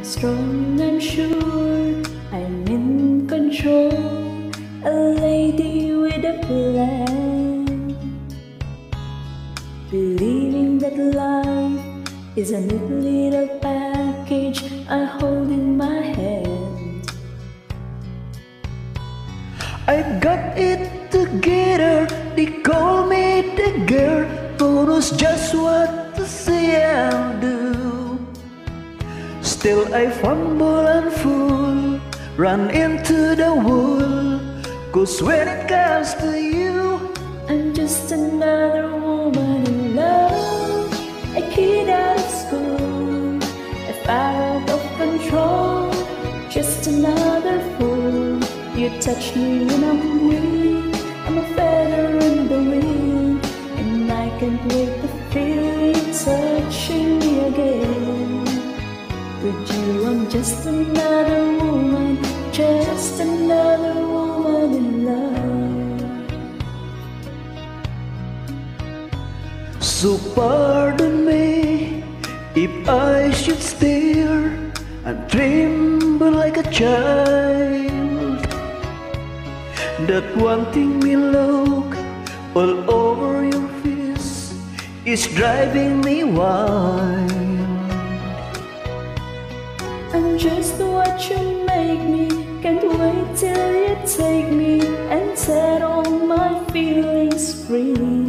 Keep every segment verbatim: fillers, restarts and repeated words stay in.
strong, I'm sure I'm in control, a lady with a plan, believing that life is a neat little package I hold in my hand. I've got it together, they call me the girl who knows just what to say and do. Still I fumble and fool, run into the wall, 'cause when it comes to you, I'm just another woman in love, a kid out of school, a fire out of control, just another fool. You touch me when I'm weak, I'm a feather in the wind, and I can't wait to feel you touching me again. With you I'm just another woman, just another woman in love. So pardon me if I should stare and tremble like a child, that wanting me look all over your face is driving me wild. I'm just what you make me, can't wait till you take me and set all my feelings free.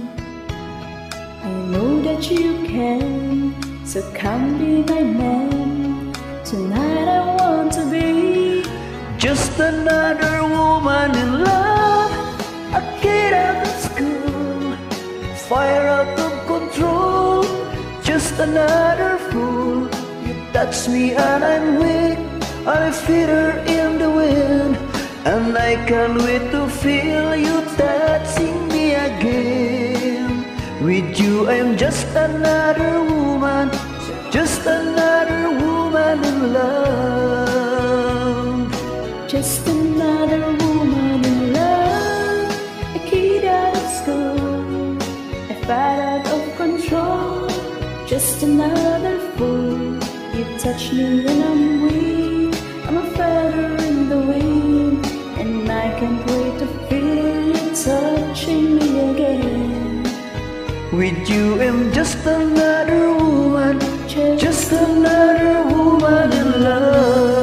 I know that you can, so come be my man. Tonight I want to be just another woman in love, a kid out of school, fire out of control, just another fool. You touch me and I'm weak, I'm a feather in the wind, and I can't wait to feel you touching me again. With you I'm just another woman, just another woman in love. just another woman in love, a kid out of school, a fire out of control, just another fool. You touch me and I'm weak, I'm a feather in the wind, and I can't wait to feel you touching me again. With you I'm just another woman, just another woman in love.